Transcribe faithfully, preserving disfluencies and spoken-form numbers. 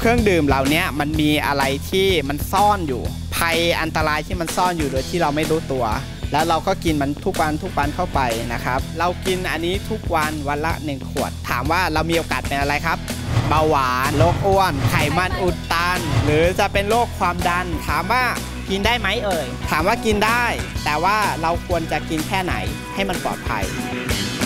เครื่องดื่มเหล่านี้มันมีอะไรที่มันซ่อนอยู่ภัยอันตรายที่มันซ่อนอยู่โดยที่เราไม่รู้ตัวแล้วเราก็กินมันทุกวันทุกวันเข้าไปนะครับเรากินอันนี้ทุกวันวันละหนึ่งขวดถามว่าเรามีโอกาสเป็นอะไรครับเบาหวานโรคอ้วนไขมันอุดตันหรือจะเป็นโรคความดันถามว่ากินได้ไหมเอ่ยถามว่ากินได้แต่ว่าเราควรจะกินแค่ไหนให้มันปลอดภัย